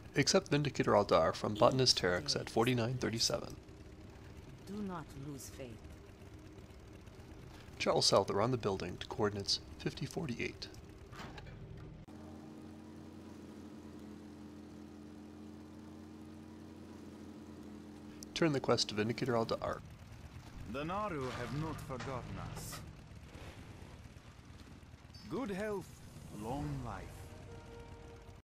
Accept Vindicator Aldar from Botanist TAERIX at 4937. Do not lose faith. Travel south around the building to coordinates 5048. Turn the quest to Vindicator Aldar. The Naru have not forgotten us. Good health, long life.